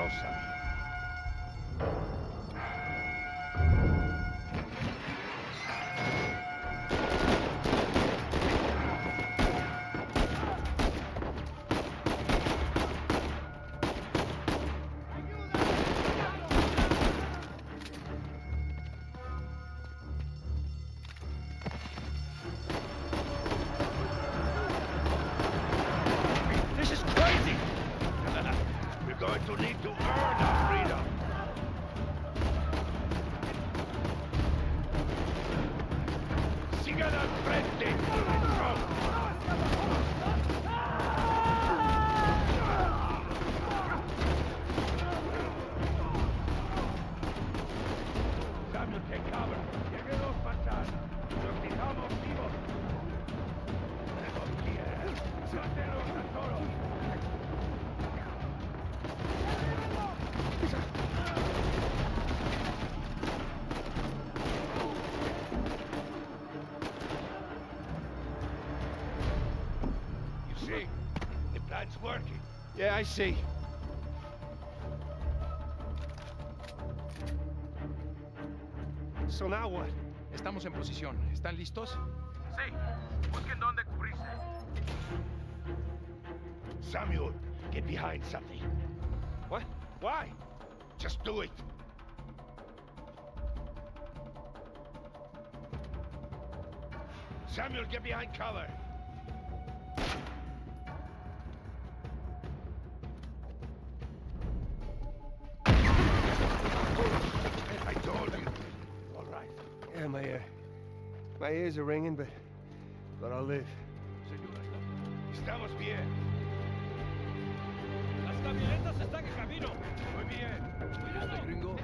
go, Sammy. To need to earn our freedom. Sigan al frente. Samuel, take cover. Lleguemos matar. Los dejamos vivos. Mátelos a todos. See, the plan's working. Yeah, I see. So now what? Estamos en posición. ¿Están listos? Sí. Busquen dónde cubrirse. Samuel, get behind something. What? Why? Just do it. Samuel, get behind cover. I told you. All right. Yeah, my ears are ringing, but I'll live. Estamos bien. Las camionetas están en camino. Muy bien. Cuídate, gringo.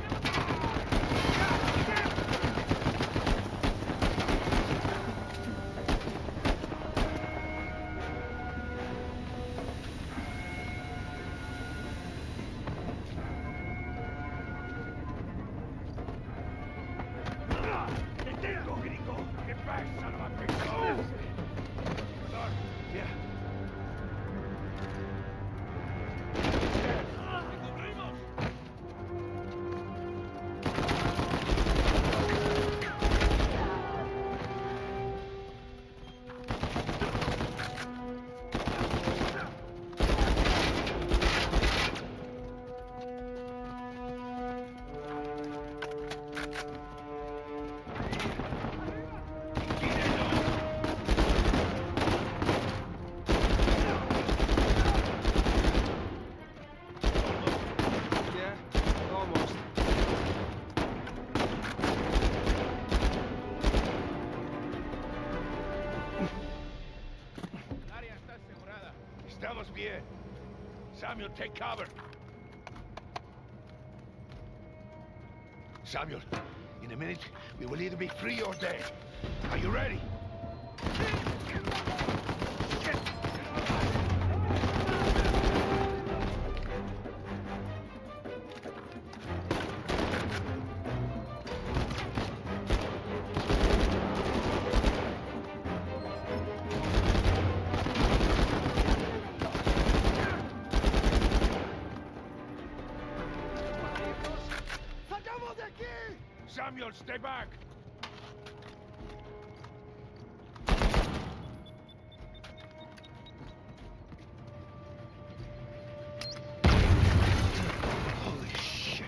Detengo, gringo. Get back, son of a bitch. Oh. Sorry. Yeah. Estamos bien. Samuel, take cover. Samuel, in a minute, we will either be free or dead. Are you ready? Samuel, stay back! Holy shit!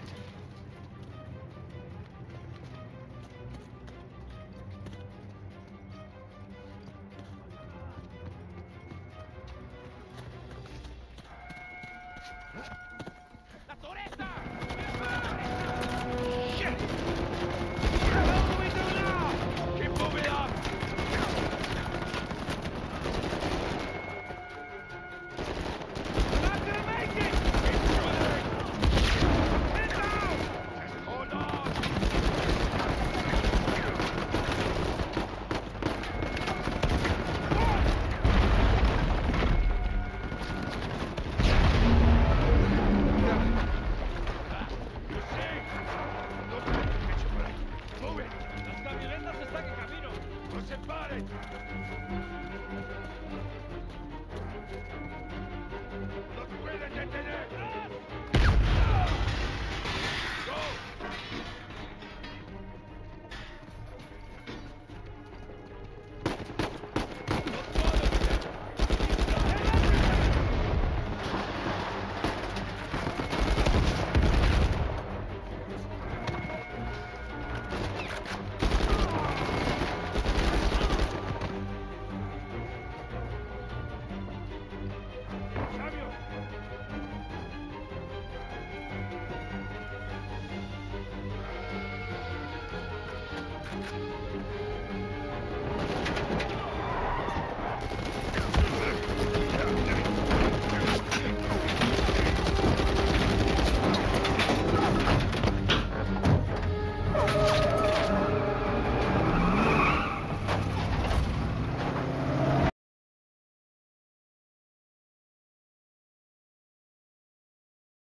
¡La torreta! Shit! Keep moving up! We're not gonna make it! Keep shooting! Get down! Just hold on! You see? Look,